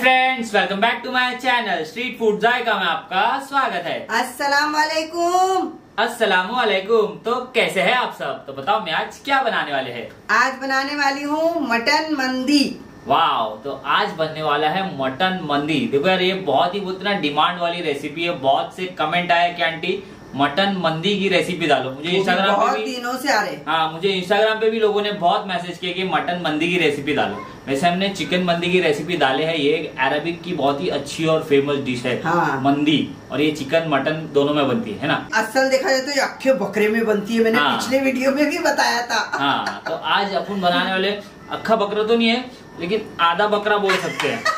Friends, welcome back to my channel street food Jayka में आपका स्वागत है। अस्सलाम वालेकुम। अस्सलाम वालेकुम। तो कैसे हैं आप सब? तो बताओ मैं आज क्या बनाने वाले हैं? आज बनाने वाली हूँ मटन मंदी। वाह, तो आज बनने वाला है मटन मंदी। देखो यार, ये बहुत ही इतना डिमांड वाली रेसिपी है। बहुत से कमेंट आए कि आंटी मटन मंदी की रेसिपी डालो। मुझे इंस्टाग्राम पे भी दिनों से आ रहे। हाँ, मुझे इंस्टाग्राम पे भी लोगों ने बहुत मैसेज किए कि मटन मंदी की रेसिपी डालो। वैसे हमने चिकन मंदी की रेसिपी डाले है। ये अरबिक की बहुत ही अच्छी और फेमस डिश है। हाँ। मंदी, और ये चिकन मटन दोनों में बनती है ना। असल देखा जाए तो ये अक्खे बकरे में बनती है। मैंने पिछले वीडियो में भी बताया था। हाँ, तो आज अपन बनाने वाले अक्खा बकरा तो नहीं है, लेकिन आधा बकरा बोल सकते हैं।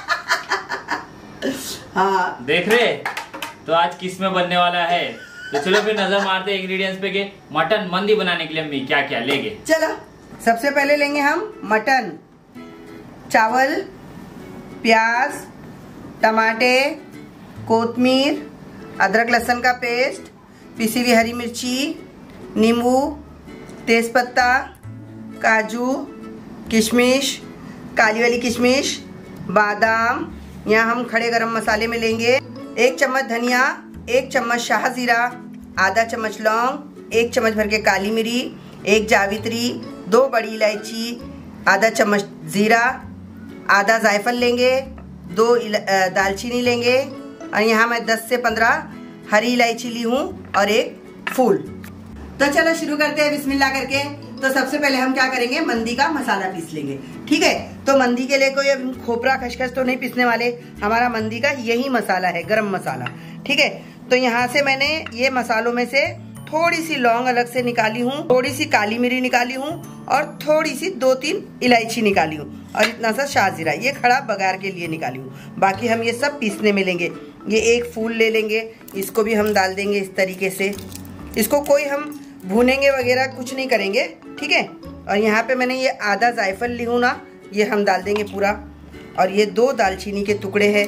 हाँ, देख रहे? तो आज किस में बनने वाला है, तो चलो फिर नजर मारते हैं इंग्रेडिएंट्स पे के मटन मंदी बनाने के लिए हम क्या क्या लेंगे। चलो, सबसे पहले लेंगे हम मटन, चावल, प्याज, टमाटे, कोतमीर, अदरक लहसुन का पेस्ट, पिसी हुई हरी मिर्ची, नींबू, तेजपत्ता, काजू, किशमिश, काली वाली किशमिश, बादाम। यहाँ हम खड़े गरम मसाले में लेंगे 1 चम्मच धनिया, 1 चम्मच शाह जीरा, आधा चम्मच लौंग, 1 चम्मच भर के काली मिरी, 1 जावित्री, 2 बड़ी इलायची, आधा चम्मच जीरा, आधा जायफल लेंगे, 2 दालचीनी लेंगे, और यहाँ मैं 10 से 15 हरी इलायची ली हूँ और 1 फूल। तो चलो शुरू करते हैं बिस्मिल्लाह करके। तो सबसे पहले हम क्या करेंगे, मंदी का मसाला पीस लेंगे। ठीक है, तो मंदी के लिए कोई खोपरा खसखस तो नहीं पीसने वाले। हमारा मंदी का यही मसाला है, गरम मसाला। ठीक है, तो यहाँ से मैंने ये मसालों में से थोड़ी सी लौंग अलग से निकाली हूँ, थोड़ी सी काली मिरी निकाली हूँ, और थोड़ी सी 2-3 इलायची निकाली हूँ, और इतना सा शाहजीरा, ये खड़ा बघार के लिए निकाली हूँ। बाकी हम ये सब पीसने में लेंगे। ये 1 फूल ले लेंगे, इसको भी हम डाल देंगे इस तरीके से। इसको कोई हम भूनेंगे वगैरह कुछ नहीं करेंगे। ठीक है, और यहाँ पे मैंने ये आधा जायफल ली हूँ ना, ये हम डाल देंगे पूरा। और ये 2 दालचीनी के टुकड़े हैं,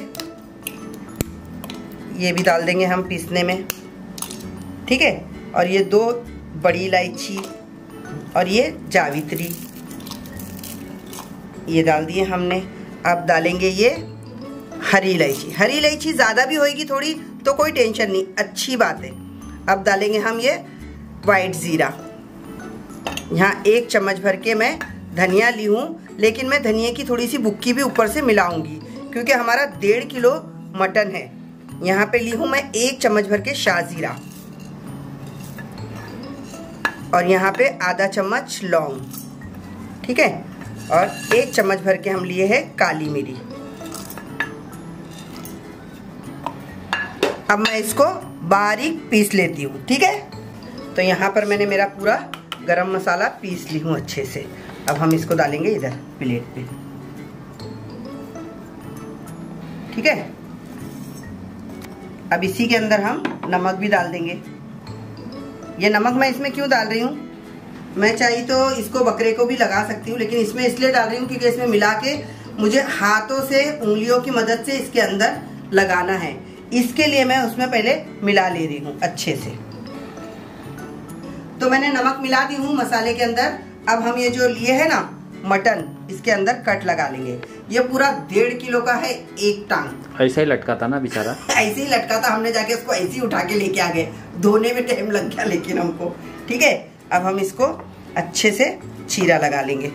ये भी डाल देंगे हम पीसने में। ठीक है, और ये 2 बड़ी इलायची, और ये जावित्री, ये डाल दिए हमने। अब डालेंगे ये हरी इलायची। हरी इलायची ज़्यादा भी होएगी थोड़ी तो कोई टेंशन नहीं, अच्छी बात है। अब डालेंगे हम ये वाइट ज़ीरा। यहाँ 1 चम्मच भर के मैं धनिया ली हूँ, लेकिन मैं धनिया की थोड़ी सी बुक्की भी ऊपर से मिलाऊंगी, क्योंकि हमारा 1.5 किलो मटन है। यहाँ पे ली हूँ मैं 1 चम्मच भर के शाहजीरा, और यहाँ पे आधा चम्मच लौंग। ठीक है, और 1 चम्मच भर के हम लिए हैं काली मिरी। अब मैं इसको बारीक पीस लेती हूँ। ठीक है, तो यहाँ पर मैंने मेरा पूरा गरम मसाला पीस ली हूँ अच्छे से। अब हम इसको डालेंगे इधर प्लेट पे। ठीक है, अब इसी के अंदर हम नमक भी डाल देंगे। ये नमक मैं इसमें क्यों डाल रही हूँ, मैं चाहिए तो इसको बकरे को भी लगा सकती हूँ, लेकिन इसमें इसलिए डाल रही हूँ क्योंकि इसमें मिला के मुझे हाथों से, उंगलियों की मदद से इसके अंदर लगाना है। इसके लिए मैं उसमें पहले मिला ले रही हूँ अच्छे से। तो मैंने नमक मिला दी हूँ मसाले के अंदर। अब हम ये जो लिए है ना मटन, इसके अंदर कट लगा लेंगे। ये पूरा 1.5 किलो का है, 1 टांग। ऐसा ही लटका था ना बेचारा, ऐसे ही लटका था। हमने जाके उसको ऐसे ही उठा के लेके आ गए, धोने में टाइम लग गया लेकिन हमको। ठीक है, अब हम इसको अच्छे से चीरा लगा लेंगे।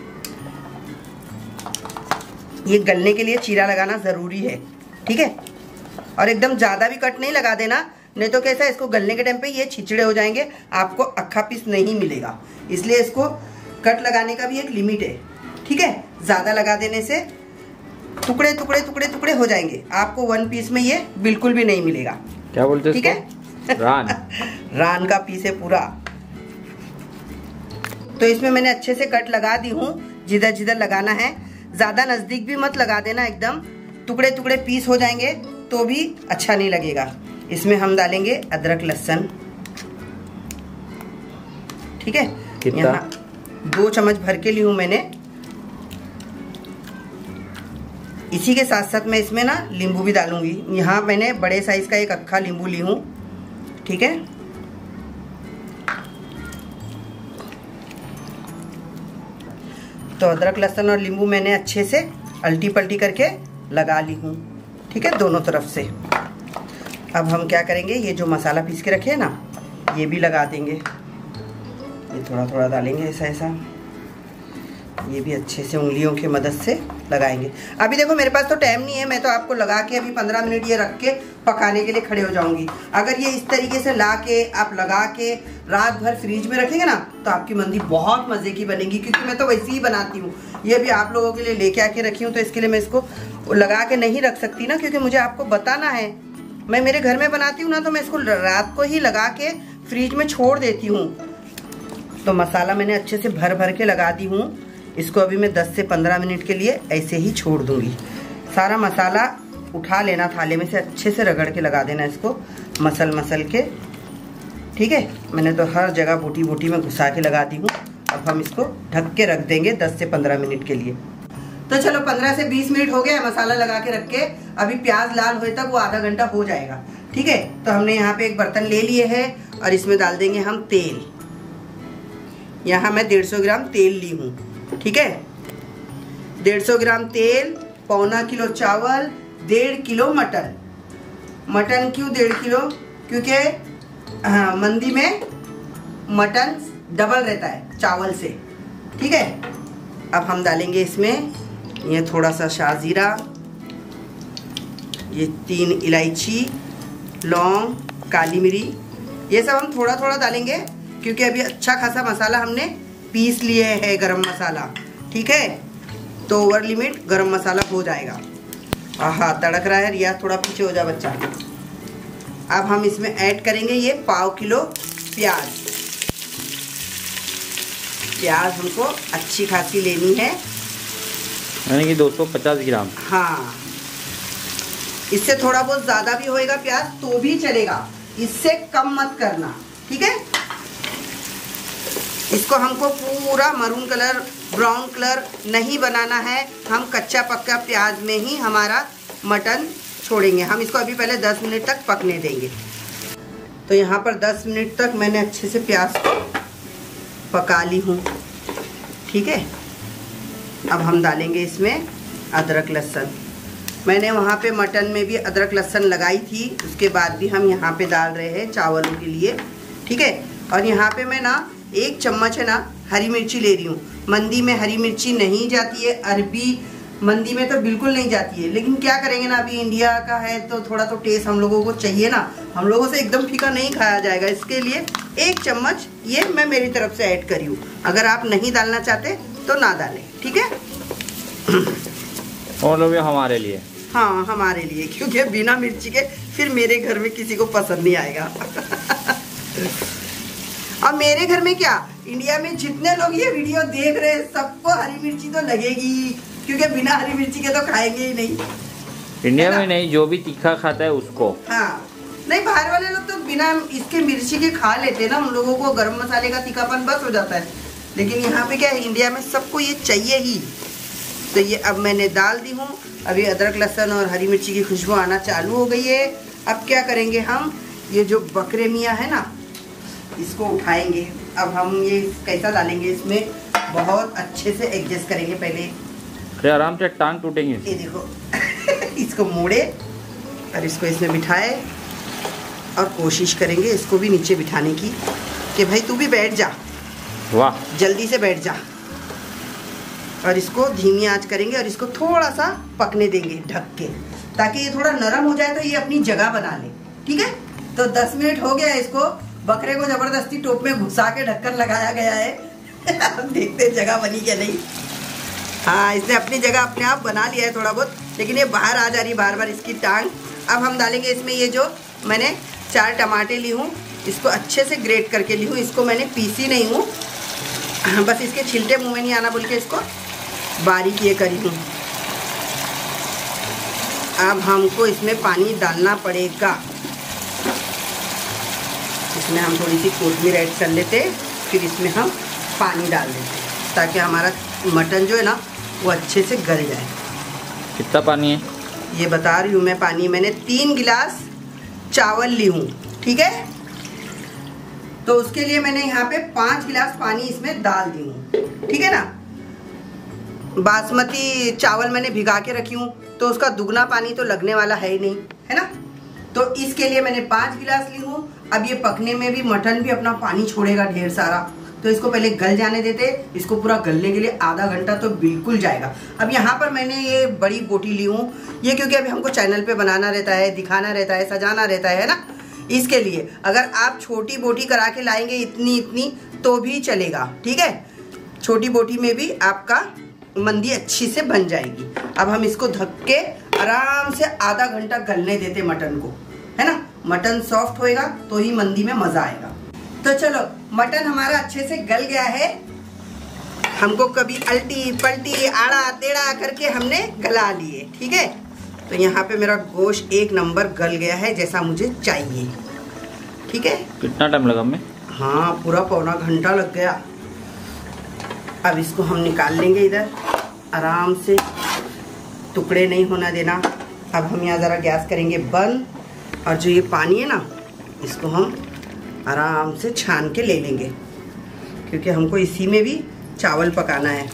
ये गलने के लिए चीरा लगाना जरूरी है। ठीक है, और एकदम ज्यादा भी कट नहीं लगा देना, नहीं तो कैसा, इसको गलने के टाइम पे ये छिचड़े हो जाएंगे, आपको अक्खा पीस नहीं मिलेगा। इसलिए इसको कट लगाने का भी एक लिमिट है। ठीक है, ज्यादा लगा देने से टुकड़े टुकड़े टुकड़े टुकड़े हो जाएंगे, आपको 1 पीस में ये बिल्कुल भी नहीं मिलेगा। क्या बोलते हैं? ठीक है, रान का पीस है पूरा। तो इसमें मैंने अच्छे से कट लगा दी हूँ, जिधर जिधर लगाना है। ज्यादा नजदीक भी मत लगा देना, एकदम टुकड़े टुकड़े पीस हो जाएंगे तो भी अच्छा नहीं लगेगा। इसमें हम डालेंगे अदरक लहसुन। ठीक है, यहाँ 2 चम्मच भर के ली हूँ मैंने। इसी के साथ साथ मैं इसमें ना नींबू भी डालूंगी। यहाँ मैंने बड़े साइज का 1 अक्खा नींबू ली हूँ। ठीक है, तो अदरक लहसुन और नींबू मैंने अच्छे से अल्टी पल्टी करके लगा ली हूँ, ठीक है, दोनों तरफ से। अब हम क्या करेंगे, ये जो मसाला पीस के रखे हैं ना, ये भी लगा देंगे। ये थोड़ा थोड़ा डालेंगे ऐसा ऐसा, ये भी अच्छे से उंगलियों की मदद से लगाएंगे। अभी देखो मेरे पास तो टाइम नहीं है, मैं तो आपको लगा के अभी 15 मिनट ये रख के पकाने के लिए खड़े हो जाऊंगी। अगर ये इस तरीके से ला के आप लगा के रात भर फ्रिज में रखेंगे ना, तो आपकी मंदी बहुत मज़े की बनेगी, क्योंकि मैं तो वैसे ही बनाती हूँ। ये भी आप लोगों के लिए लेके आके रखी हूँ, तो इसके लिए मैं इसको लगा के नहीं रख सकती ना, क्योंकि मुझे आपको बताना है। मैं मेरे घर में बनाती हूँ ना, तो मैं इसको रात को ही लगा के फ्रिज में छोड़ देती हूँ। तो मसाला मैंने अच्छे से भर भर के लगा दी हूँ। इसको अभी मैं 10 से 15 मिनट के लिए ऐसे ही छोड़ दूंगी। सारा मसाला उठा लेना थाले में से, अच्छे से रगड़ के लगा देना इसको, मसल मसल के, ठीक है। मैंने तो हर जगह बूटी बूटी में घुसा के लगा दी हूँ। अब हम इसको ढक के रख देंगे 10 से 15 मिनट के लिए। तो चलो 15 से 20 मिनट हो गया मसाला लगा के रख के। अभी प्याज लाल होए तक वो आधा घंटा हो जाएगा, ठीक है। तो हमने यहाँ पे एक बर्तन ले लिए है और इसमें डाल देंगे हम तेल। यहाँ मैं 150 ग्राम तेल ली हूँ, ठीक है। 150 ग्राम तेल, 1.25 किलो चावल, 1.5 किलो मटन। मटन क्यों 1.5 किलो? क्योंकि मंदी में मटन डबल रहता है चावल से, ठीक है। अब हम डालेंगे इसमें ये थोड़ा सा शाहजीरा, ये 3 इलायची, लौंग, काली मिरी, ये सब हम थोड़ा थोड़ा डालेंगे, क्योंकि अभी अच्छा खासा मसाला हमने पीस लिए है, गरम मसाला, ठीक है। तो ओवर लिमिट गरम मसाला हो जाएगा। आहा तड़क रहा है, रिया थोड़ा पीछे हो जा बच्चा। अब हम इसमें ऐड करेंगे ये 1/4 किलो प्याज। प्याज हमको अच्छी खासी लेनी है, यानी कि 250 ग्राम। हाँ, इससे थोड़ा बहुत ज़्यादा भी होएगा प्याज तो भी चलेगा, इससे कम मत करना, ठीक है। इसको हमको पूरा मरून कलर, ब्राउन कलर नहीं बनाना है। हम कच्चा पक्का प्याज में ही हमारा मटन छोड़ेंगे। हम इसको अभी पहले 10 मिनट तक पकने देंगे। तो यहाँ पर 10 मिनट तक मैंने अच्छे से प्याज को पका ली हूँ, ठीक है। अब हम डालेंगे इसमें अदरक लहसुन। मैंने वहाँ पे मटन में भी अदरक लहसुन लगाई थी, उसके बाद भी हम यहाँ पे डाल रहे हैं चावलों के लिए, ठीक है। और यहाँ पे मैं ना 1 चम्मच है ना हरी मिर्ची ले रही हूँ। मंदी में हरी मिर्ची नहीं जाती है, अरबी मंदी में तो बिल्कुल नहीं जाती है, लेकिन क्या करेंगे ना, अभी इंडिया का है तो थोड़ा तो टेस्ट हम लोगों को चाहिए ना, हम लोगों से एकदम फीका नहीं खाया जाएगा। इसके लिए 1 चम्मच ये मैं मेरी तरफ से ऐड करी हूँ। अगर आप नहीं डालना चाहते तो ना डालें, ठीक है। और लोग हमारे लिए, हाँ हमारे लिए, क्योंकि बिना मिर्ची के फिर मेरे घर में किसी को पसंद नहीं आएगा। और मेरे घर में क्या, इंडिया में जितने लोग ये वीडियो देख रहे हैं सबको हरी मिर्ची तो लगेगी, क्योंकि बिना हरी मिर्ची के तो खाएंगे ही नहीं। इंडिया में नहीं, जो भी तीखा खाता है उसको। हाँ नहीं, बाहर वाले लोग तो बिना इसके मिर्ची के खा लेते हैं ना, उन लोगों को गरम मसाले का तीखापन बस हो जाता है। लेकिन यहाँ पे क्या है, इंडिया में सबको ये चाहिए ही। तो ये अब मैंने डाल दी हूँ। अभी अदरक लहसुन और हरी मिर्ची की खुशबू आना चालू हो गई है। अब क्या करेंगे हम, ये जो बकरे मियाँ है ना, इसको उठाएंगे। अब हम ये कैसा डालेंगे, इसमें बहुत अच्छे से एडजस्ट करेंगे पहले। अरे आराम से टांग टूटेंगे। ये देखो इसको मोड़े और इसको इसमें बिठाए, और कोशिश करेंगे इसको भी नीचे बिठाने की, कि भाई तू भी बैठ जा, वाह जल्दी से बैठ जा। और इसको धीमी आंच करेंगे और इसको थोड़ा सा पकने देंगे ढक के, ताकि ये थोड़ा नरम हो जाए तो ये अपनी जगह बना ले, ठीक है। तो 10 मिनट हो गया, इसको बकरे को जबरदस्ती टोप में घुसा के ढक्कन लगाया गया है। अब देखते हैं जगह बनी क्या नहीं। हाँ, इसने अपनी जगह अपने आप बना लिया है थोड़ा बहुत, लेकिन ये बाहर आ जा रही बार बार इसकी टांग। अब हम डालेंगे इसमें ये जो मैंने 4 टमाटे ली हूँ, इसको अच्छे से ग्रेट करके ली हूँ। इसको मैंने पीसी नहीं हूँ, बस इसके छिलटे मुँह में नहीं आना बोल के इसको बारीक ये करी हूँ। अब हमको इसमें पानी डालना पड़ेगा। इसमें हम थोड़ी सी कोथिमीर ऐड कर लेते, फिर इसमें हम पानी डाल देते, ताकि हमारा मटन जो है ना वो अच्छे से गल जाए। कितना पानी है ये बता रही हूँ मैं। पानी मैंने 3 गिलास चावल ली हूँ, ठीक है। तो उसके लिए मैंने यहाँ पे 5 गिलास पानी इसमें डाल दी हूँ, ठीक है ना। बासमती चावल मैंने भिगा के रखी हूँ, तो उसका दुगना पानी तो लगने वाला है ही नहीं, है ना। तो इसके लिए मैंने 5 गिलास ली हूँ। अब ये पकने में भी मटन भी अपना पानी छोड़ेगा ढेर सारा, तो इसको पहले गल जाने देते। इसको पूरा गलने के लिए आधा घंटा तो बिल्कुल जाएगा। अब यहाँ पर मैंने ये बड़ी बोटी ली हूँ, ये क्योंकि अभी हमको चैनल पे बनाना रहता है, दिखाना रहता है, सजाना रहता है ना, इसके लिए। अगर आप छोटी बोटी करा के लाएंगे इतनी इतनी तो भी चलेगा, ठीक है। छोटी बोटी में भी आपका मंदी अच्छी से बन जाएगी। अब हम इसको ढक के आराम से आधा घंटा गलने देते मटन को, है ना। मटन सॉफ्ट होएगा तो ही मंदी में मजा आएगा। तो चलो, मटन हमारा अच्छे से गल गया है। हमको कभी अल्टी पलटी आड़ा टेढ़ा करके हमने गला लिए, ठीक है। तो यहाँ पे मेरा गोश्त 1 नंबर गल गया है जैसा मुझे चाहिए, ठीक है। कितना टाइम लगा हमें? हाँ, पूरा पौना घंटा लग गया। अब इसको हम निकाल लेंगे इधर, आराम से, टुकड़े नहीं होना देना। अब हम यहाँ ज़रा गैस करेंगे बंद, और जो ये पानी है ना, इसको हम आराम से छान के ले लेंगे, क्योंकि हमको इसी में भी चावल पकाना है।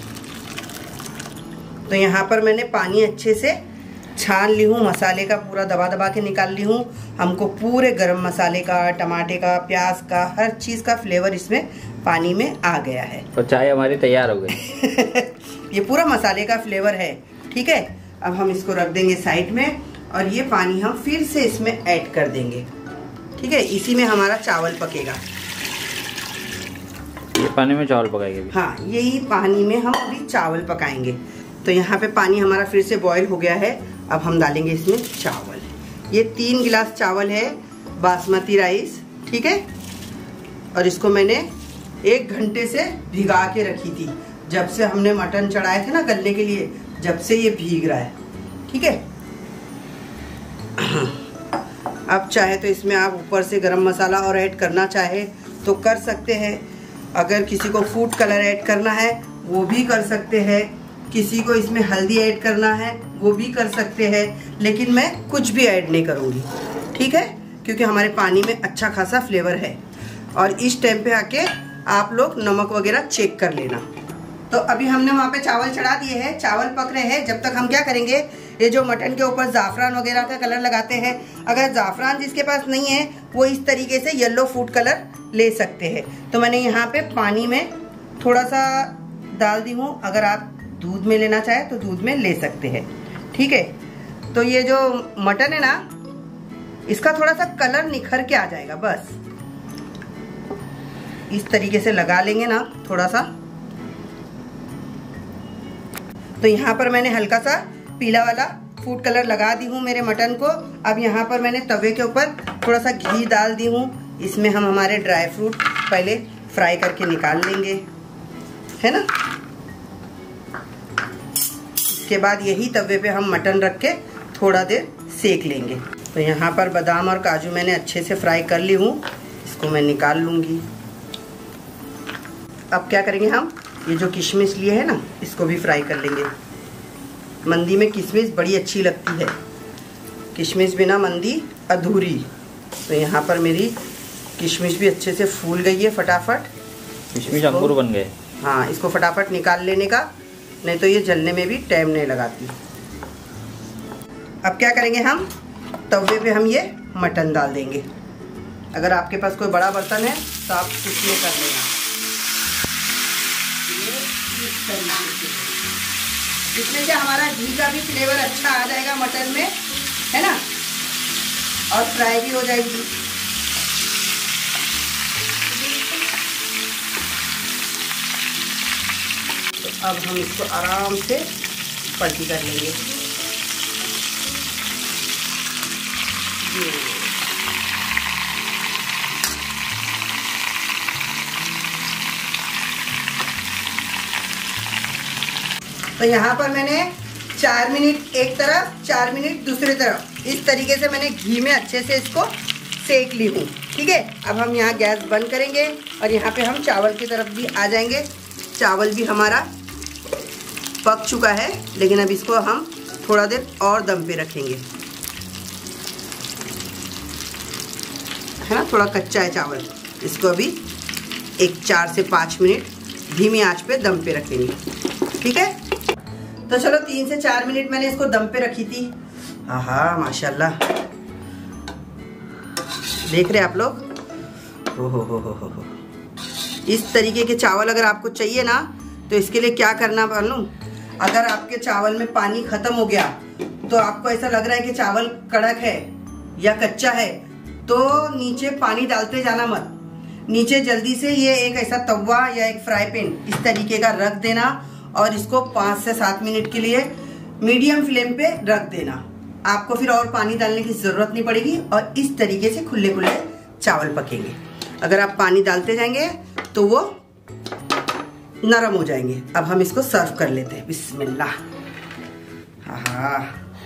तो यहाँ पर मैंने पानी अच्छे से छान ली हूँ, मसाले का पूरा दबा दबा के निकाल ली हूँ। हमको पूरे गरम मसाले का, टमाटे का, प्याज का, हर चीज़ का फ्लेवर इसमें पानी में आ गया है। तो चाय हमारी तैयार हो गई। ये पूरा मसाले का फ्लेवर है, ठीक है। अब हम इसको रख देंगे साइड में, और ये पानी हम फिर से इसमें ऐड कर देंगे, ठीक है। इसी में हमारा चावल पकेगा। ये पानी में चावल पकाएंगे? हाँ, यही पानी में हम अभी चावल पकाएंगे। तो यहाँ पे पानी हमारा फिर से बॉईल हो गया है। अब हम डालेंगे इसमें चावल। ये 3 गिलास चावल है, बासमती राइस, ठीक है। और इसको मैंने 1 घंटे से भिगा के रखी थी। जब से हमने मटन चढ़ाए थे ना गलने के लिए, जब से ये भीग रहा है, ठीक है। अब चाहे तो इसमें आप ऊपर से गरम मसाला और ऐड करना चाहे तो कर सकते हैं। अगर किसी को फूड कलर ऐड करना है वो भी कर सकते हैं। किसी को इसमें हल्दी ऐड करना है वो भी कर सकते हैं, लेकिन मैं कुछ भी ऐड नहीं करूँगी, ठीक है, क्योंकि हमारे पानी में अच्छा खासा फ्लेवर है। और इस टाइम पे आके आप लोग नमक वगैरह चेक कर लेना। तो अभी हमने वहाँ पे चावल चढ़ा दिए हैं, चावल पक रहे हैं। जब तक हम क्या करेंगे, ये जो मटन के ऊपर ज़ाफ़रान वगैरह का कलर लगाते हैं, अगर ज़ाफ़रान जिसके पास नहीं है वो इस तरीके से येलो फूड कलर ले सकते हैं। तो मैंने यहाँ पे पानी में थोड़ा सा डाल दी हूँ। अगर आप दूध में लेना चाहे तो दूध में ले सकते हैं, ठीक है। तो ये जो मटन है ना, इसका थोड़ा सा कलर निखर के आ जाएगा, बस इस तरीके से लगा लेंगे ना थोड़ा सा। तो यहाँ पर मैंने हल्का सा पीला वाला फूड कलर लगा दी हूँ मेरे मटन को। अब यहाँ पर मैंने तवे के ऊपर थोड़ा सा घी डाल दी हूँ। इसमें हम हमारे ड्राई फ्रूट पहले फ्राई करके निकाल लेंगे, है ना। इसके बाद यही तवे पे हम मटन रख के थोड़ा देर सेक लेंगे। तो यहाँ पर बादाम और काजू मैंने अच्छे से फ्राई कर ली हूँ, इसको मैं निकाल लूँगी। अब क्या करेंगे, हम ये जो किशमिश लिए है ना, इसको भी फ्राई कर लेंगे। मंदी में किशमिश बड़ी अच्छी लगती है, किशमिश बिना मंदी अधूरी। तो यहाँ पर मेरी किशमिश भी अच्छे से फूल गई है फटाफट। किशमिश अंगूर बन गए। हाँ, इसको फटाफट निकाल लेने का, नहीं तो ये जलने में भी टाइम नहीं लगाती। अब क्या करेंगे, हम तवे पे हम ये मटन डाल देंगे। अगर आपके पास कोई बड़ा बर्तन है तो आप उसमें कर लेना। इसमें से हमारा घी का भी फ्लेवर अच्छा आ जाएगा मटन में, है ना, और फ्राई भी हो जाएगी। तो अब हम इसको आराम से पलटी कर लेंगे। तो यहाँ पर मैंने 4 मिनट एक तरफ, 4 मिनट दूसरी तरफ, इस तरीके से मैंने घी में अच्छे से इसको सेक ली हूँ, ठीक है। अब हम यहाँ गैस बंद करेंगे और यहाँ पे हम चावल की तरफ भी आ जाएंगे। चावल भी हमारा पक चुका है, लेकिन अब इसको हम थोड़ा देर और दम पे रखेंगे, है ना, थोड़ा कच्चा है चावल। इसको अभी 4 से 5 मिनट धीमी आंच पे दम पे रखेंगे, ठीक है। तो चलो 3 से 4 मिनट मैंने इसको दम पे रखी थी। हाँ माशाल्लाह, देख रहे आप लोग। हो। इस तरीके के चावल अगर आपको चाहिए ना, तो इसके लिए क्या करना मालूम, अगर आपके चावल में पानी खत्म हो गया तो आपको ऐसा लग रहा है कि चावल कड़क है या कच्चा है, तो नीचे पानी डालते जाना मत। नीचे जल्दी से ये एक ऐसा तवा या एक फ्राई पैन इस तरीके का रख देना और इसको 5 से 7 मिनट के लिए मीडियम फ्लेम पे रख देना। आपको फिर और पानी डालने की जरूरत नहीं पड़ेगी और इस तरीके से खुले खुले चावल पकेंगे। अगर आप पानी डालते जाएंगे तो वो नरम हो जाएंगे। अब हम इसको सर्व कर लेते हैं। बिस्मिल्लाह। हाँ,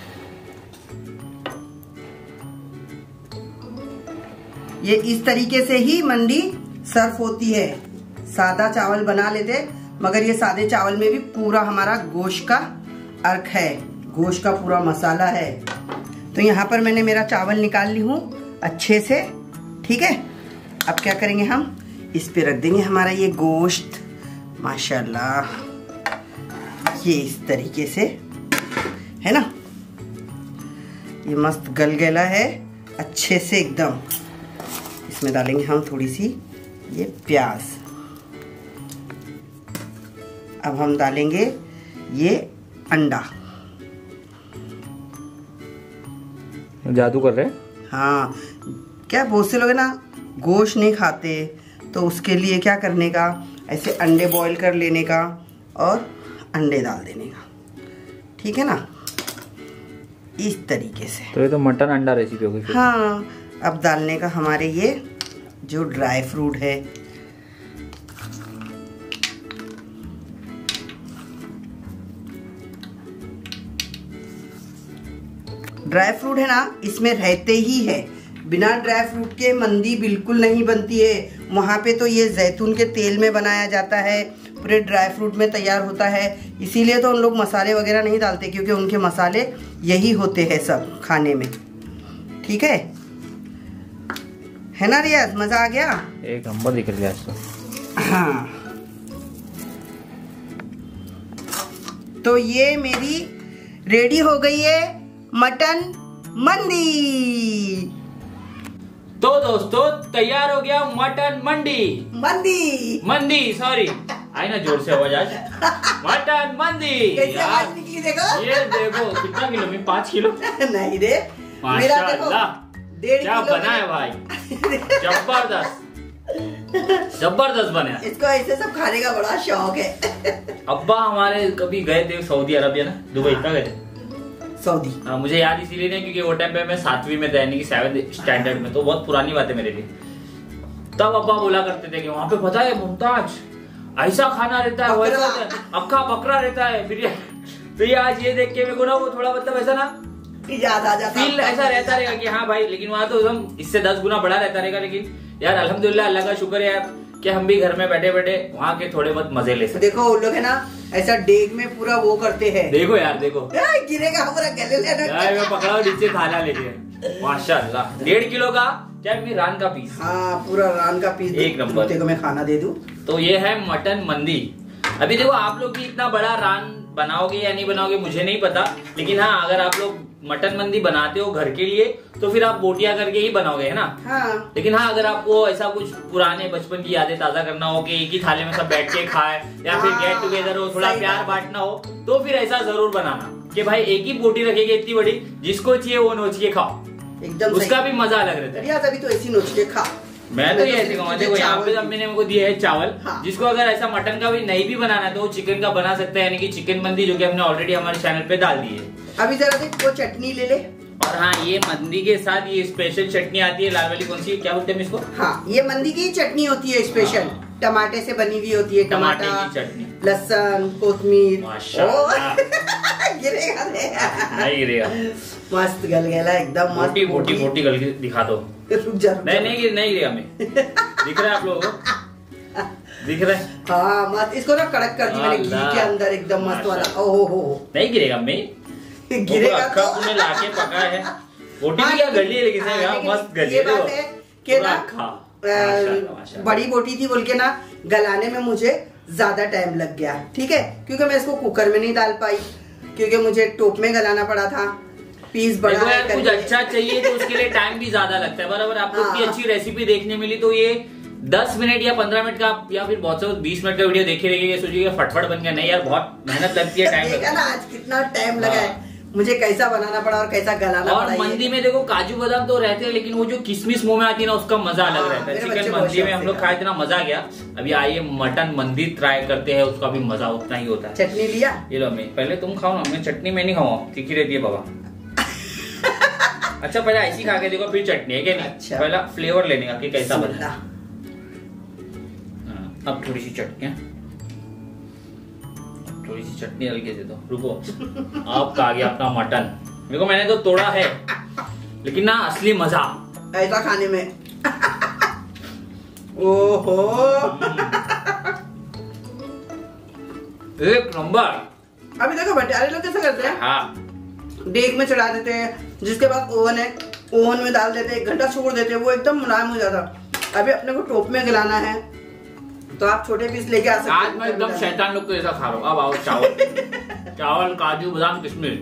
ये इस तरीके से ही मंडी सर्व होती है। सादा चावल बना लेते, मगर ये सादे चावल में भी पूरा हमारा गोश्त का अर्क है, गोश्त का पूरा मसाला है। तो यहाँ पर मैंने मेरा चावल निकाल ली हूँ अच्छे से, ठीक है। अब क्या करेंगे, हम इस पे रख देंगे हमारा ये गोश्त। माशाल्लाह, ये इस तरीके से है ना, ये मस्त गल गला है अच्छे से एकदम। इसमें डालेंगे हम थोड़ी सी ये प्याज। अब हम डालेंगे ये अंडा। जादू कर रहे हैं। हाँ, क्या बहुत से लोग है ना गोश्त नहीं खाते, तो उसके लिए क्या करने का, ऐसे अंडे बॉईल कर लेने का और अंडे डाल देने का, ठीक है ना, इस तरीके से। तो ये तो मटन अंडा रेसिपी हो गई। हाँ, अब डालने का हमारे ये जो ड्राई फ्रूट है, ड्राई फ्रूट है ना इसमें रहते ही है। बिना ड्राई फ्रूट के मंदी बिल्कुल नहीं बनती है। वहाँ पे तो ये जैतून के तेल में बनाया जाता है, पूरे ड्राई फ्रूट में तैयार होता है, इसीलिए तो उन लोग मसाले वगैरह नहीं डालते, क्योंकि उनके मसाले यही होते हैं सब खाने में, ठीक है ना रियाज? मजा आ गया, एक नंबर दिख गया इसको। हाँ, तो ये मेरी रेडी हो गई है मटन मंदी। तो दोस्तों तैयार हो गया मटन मंदी सॉरी, आई ना जोर से आवाज आज। मटन मंदी यार, देखो ये देखो कितना किलो में, 5 किलो नहीं रे, माशाल्लाह, 1.5 क्या किलो बना है भाई, जबरदस्त बना। इसको ऐसे सब खाने का बड़ा शौक है। अब्बा हमारे कभी गए थे सऊदी अरबिया ना, दुबई का गए थे, सऊदी। मुझे याद इसीलिए नहीं क्योंकि वो टाइम पे मैं 7वीं में था, यानी कि 7th स्टैंडर्ड में, तो बहुत पुरानी बात है मेरे लिए। तब अब्बा बोला करते थे कि वहाँ पे पता है मुमताज ऐसा खाना रहता है, वैसा अक्का बकरा रहता है बिरयानी। तो ये आज ये देख के मेरे को ना वो थोड़ा मतलब ऐसा ना याद आ जाता, फील ऐसा रहता रहेगा कि हाँ भाई, लेकिन वहाँ तो हम इससे 10 गुना बड़ा रहता रहेगा। लेकिन यार अल्हम्दुलिल्लाह, अल्लाह का शुक्र है यार कि हम भी घर में बैठे बैठे वहाँ के थोड़े बहुत मजे ले सकते। देखो उन लोग है ना ऐसा डेग में पूरा वो करते हैं, देखो यार, देखो गिरेगा पूरा गले मैं पकड़ा नीचे थाला लेके, माशाल्लाह 1.5 किलो का क्या रान का पीस। हाँ, पूरा रान का पीस, एक नंबर को मैं खाना दे दूं। तो ये है मटन मंदी। अभी देखो आप लोग की इतना बड़ा रान बनाओगे या नहीं बनाओगे मुझे नहीं पता, लेकिन हाँ अगर आप लोग मटन मंदी बनाते हो घर के लिए तो फिर आप बोटियां करके ही बनाओगे, है ना। हाँ। लेकिन हाँ अगर आपको ऐसा कुछ पुराने बचपन की यादें ताजा करना हो कि एक ही थाली में सब बैठ के खाए, या फिर गेट टुगेदर हो, थोड़ा प्यार बांटना हो, तो फिर ऐसा जरूर बनाना कि भाई एक ही बोटी रखेगी इतनी बड़ी, जिसको चाहिए वो नोच के खाओ, एकदम उसका भी मजा अलग रहता है। अभी तो ऐसी नोच के खा। मैं तो ये ऐसे कहूँगा, देखो यहाँ पे अम्मी ने मेरे को दिया है चावल। हाँ। जिसको अगर ऐसा मटन का भी नहीं भी बनाना है तो वो चिकन का बना सकता है, यानी कि चिकन मंदी, जो कि हमने ऑलरेडी हमारे चैनल पे डाल दी है। अभी जरा देख वो चटनी ले ले। और हाँ, ये मंदी के साथ ये स्पेशल चटनी आती है लाल वाली, कौन सी, क्या बोलते हैं इसको? हाँ, ये मंदी की चटनी होती है स्पेशल। हाँ। टमाटे से बनी हुई होती है, टमाटे की चटनी, लहसुन, कोथमीर। गिरेगा नहीं गिरेगा, मस्त गलगला एकदम मस्त, मोटी मोटी गल के दिखा दो। रुक जा, नहीं गिरेगा मैं, दिख रहा है आप लोगों को, दिख रहा है। हाँ मस्त, इसको ना कड़क कर दी मैंने घी के अंदर एकदम मस्त वाला। ओहो, नहीं गिरेगा मैं, गिरेगा तो तूने लाके पका है। बोटी भी क्या गली है, लेकिन मस्त गली है। ये बात है कि ना बड़ी बोटी थी बोल के ना गलाने में मुझे ज्यादा टाइम लग गया, ठीक है, क्योंकि मैं इसको कुकर में नहीं डाल पाई। क्योंकि मुझे टोप में गलाना पड़ा था, पीस बड़ा है। कुछ अच्छा चाहिए तो उसके लिए टाइम भी ज्यादा लगता है। बराबर आपको इतनी अच्छी रेसिपी देखने मिली तो ये 10 मिनट या 15 मिनट का या फिर बहुत से 20 मिनट का वीडियो देखे रहेंगे, सोचिएगा फटफट बन गया। नहीं यार, बहुत मेहनत लगती है, टाइम लगता है ना। आज कितना टाइम लगा है मुझे, कैसा बनाना पड़ा और कैसा गलाना पड़ा। और मंदी में देखो काजू बादाम तो रहते हैं, लेकिन वो जो किशमिश मुंह में आती है ना, उसका मजा अलग रहता है। चिकन मंदी में हम लोग खाए, इतना मजा गया। अभी आइए मटन मंदी ट्राई करते हैं, उसका भी मजा उतना ही होता है। चटनी लिया? ये लो, मैं पहले तुम खाओ ना, मैं चटनी में नहीं खाऊंगा, तीखी रहती है बाबा। अच्छा, पहले ऐसी खा के देखो फिर चटनी है क्या नहीं? अच्छा। पहला फ्लेवर लेने का कि कैसा बना। अब थोड़ी सी चटनी, थोड़ी सी चटनी हल्के से दो। रुको, अब आ गया अपना मटन। देखो मैंने तो तोड़ा है, लेकिन ना असली मजा ऐसा खाने में। ओहो, एक नंबर। अभी देखो भटियारे लोग कैसे करते हैं। हाँ, डेग में चढ़ा देते हैं, जिसके पास ओवन है ओवन में डाल देते हैं, 1 घंटा छोड़ देते हैं, वो एकदम मुलायम हो जाता। अभी अपने को टोप में गलाना है तो आप छोटे पीस लेके आ सकते हैं। आज मैं एकदम शैतान लोग को जैसा खा रहा हूँ। अब आओ चावल। चावल, काजू बादाम, किशमिश,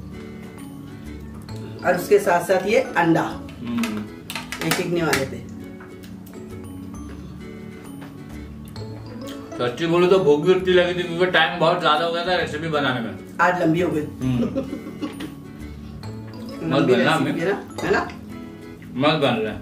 और उसके साथ साथ ये अंडा एक टिकने वाले पे। सच्ची बोलूं तो भूख भी उतनी लगी थी, क्योंकि टाइम बहुत ज्यादा हो गया था रेसिपी बनाने में। आज लंबी हो गई। मस्त बन रहा है ना, मस्त बन रहा है।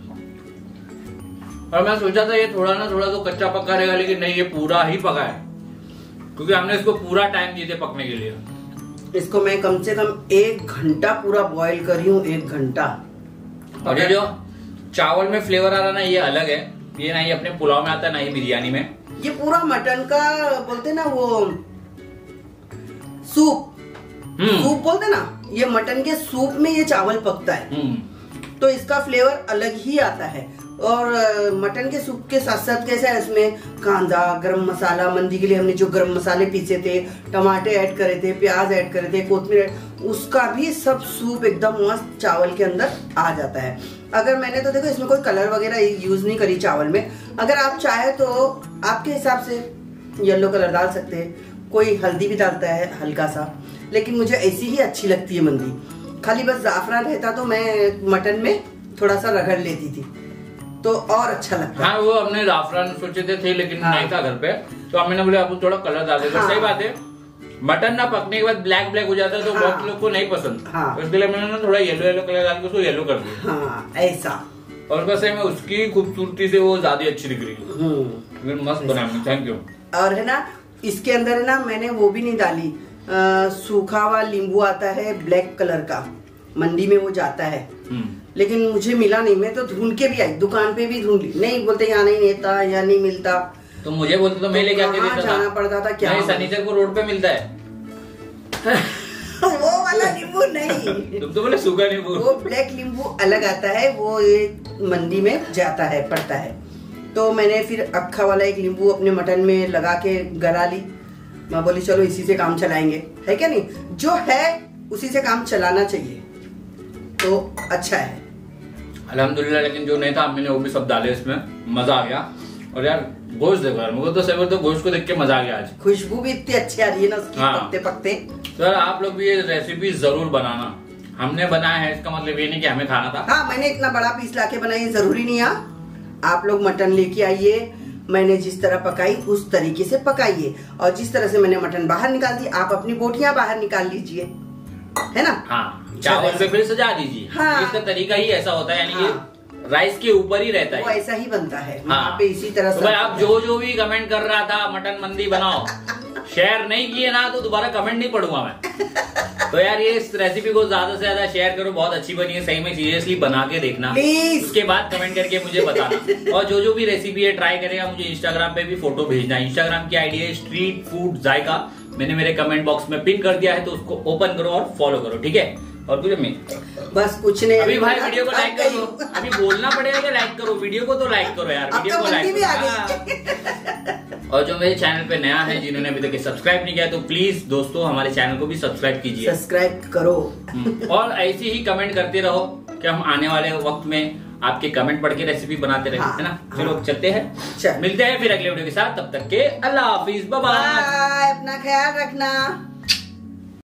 और मैं सोचा था ये थोड़ा ना थोड़ा तो कच्चा पक्का रहेगा, लेकिन नहीं, ये पूरा ही पका है, क्योंकि हमने इसको पूरा टाइम दिए थे पकने के लिए। इसको मैं कम से कम 1 घंटा पूरा बॉईल करी हूँ, 1 घंटा। और ये जो चावल में फ्लेवर आ रहा ना, ये अलग है। ये ना ही अपने पुलाव में आता है, ना ही बिरयानी में। ये पूरा मटन का बोलते ना, वो सूप सूप बोलते ना, ये मटन के सूप में ये चावल पकता है, तो इसका फ्लेवर अलग ही आता है। और मटन के सूप के साथ साथ कैसा है, इसमें कांदा, गरम मसाला, मंदी के लिए हमने जो गरम मसाले पीसे थे, टमाटे ऐड करे थे, प्याज ऐड करे थे, कोथमीर, उसका भी सब सूप एकदम मस्त चावल के अंदर आ जाता है। अगर मैंने तो देखो इसमें कोई कलर वगैरह यूज नहीं करी चावल में। अगर आप चाहे तो आपके हिसाब से येलो कलर डाल सकते हैं, कोई हल्दी भी डालता है हल्का सा, लेकिन मुझे ऐसी ही अच्छी लगती है मंदी। खाली बस जाफरान रहता तो मैं मटन में थोड़ा सा रगड़ लेती थी तो और अच्छा लगता है। हाँ, वो हमने जाफरान सोचे थे लेकिन नहीं था घर पे, तो हमने बोले आप थोड़ा कलर डाल देते। सही बात है, मटन ना पकने के बाद ब्लैक हो जाता है, तो बहुत लोग को नहीं पसंद। इसके लिए मैंने थोड़ा येलो कलर डाल के उसको येलो कर दिया, ऐसा। और बस में उसकी खूबसूरती से वो ज्यादा अच्छी दिख रही है। मस्त बना, थैंक यू। और है ना, इसके अंदर है ना, मैंने वो भी नहीं डाली, सूखा हुआ नींबू आता है ब्लैक कलर का, मंडी में वो जाता है, लेकिन मुझे मिला नहीं। मैं तो ढूंढ के भी आई, दुकान पे भी ढूंढ ली, नहीं बोलते यहाँ नहीं रहता, यहाँ नहीं मिलता। तो मुझे बोलते तो मैं लेके आके देता था, जाना पड़ता था। क्या सनीचर को रोड पे मिलता है वो वाला नींबू नहीं। तुम तो बोले सूखा नींबू। वो ब्लैक नींबू अलग आता है, वो ये मंडी में जाता है, पड़ता है। तो मैंने फिर अक्खा वाला एक नींबू अपने मटन में लगा के गला ली। मैं बोली चलो इसी से काम चलाएंगे, है क्या नहीं, जो है उसी से काम चलाना चाहिए, तो अच्छा है अल्हम्दुलिल्लाह। लेकिन जो नहीं था मैंने वो भी सब डाले इसमें, मजा आ गया। और यार गोश्त देखो यार, मुझे तो सही तो गोश्त को देख के मजा आ गया आज। खुशबू भी इतनी अच्छी आ रही है ना उसकी, पकते पकते। तो यार आप लोग भी ये रेसिपी जरूर बनाना। हमने बनाया है, इसका मतलब ये नहीं कि हमें खाना था। हाँ, मैंने इतना बड़ा पीस लाके बनाई, जरूरी नहीं है। आप लोग मटन लेके आइए, मैंने जिस तरह पकाई उस तरीके से पकाइए, और जिस तरह से मैंने मटन बाहर निकाल दी, आप अपनी बोटियां बाहर निकाल लीजिए, है ना। हाँ, चावल पे फिर सजा दीजिए। हाँ, इसका तरीका ही ऐसा होता है, यानी कि राइस के ऊपर ही रहता है, वो ऐसा ही बनता है। हाँ, पे इसी तरह से। तो भाई आप जो भी कमेंट कर रहा था मटन मंदी बनाओ, शेयर नहीं किए ना तो दोबारा कमेंट नहीं पढ़ूंगा मैं। तो यार ये इस रेसिपी को ज्यादा से ज्यादा शेयर करो, बहुत अच्छी बनी है, सही में सीरियसली बना के देखना, उसके बाद कमेंट करके मुझे बताना। और जो भी रेसिपी है ट्राई करेगा, मुझे इंस्टाग्राम पे भी फोटो भेजना है। इंस्टाग्राम की आईडी है स्ट्रीट फूड जायका, मैंने मेरे कमेंट बॉक्स में पिन कर दिया है, तो उसको ओपन करो और फॉलो करो, ठीक है। और कुछ नहीं, बस कुछ नहीं। अभी भाई वीडियो को लाइक करो, अभी बोलना पड़ेगा कि लाइक करो, वीडियो को तो लाइक करो यार, वीडियो को लाइक करो। और जो मेरे चैनल पे नया है, जिन्होंने अभी तक सब्सक्राइब नहीं किया, तो प्लीज दोस्तों हमारे चैनल को भी सब्सक्राइब कीजिए, सब्सक्राइब करो। और ऐसे ही कमेंट करते रहो कि हम आने वाले वक्त में आपके कमेंट पढ़ के रेसिपी बनाते रहे, है ना। चलो चलते हैं, मिलते हैं फिर अगले वीडियो के साथ, तब तक के अल्लाह हाफिज, बाय बाय, अपना ख्याल रखना।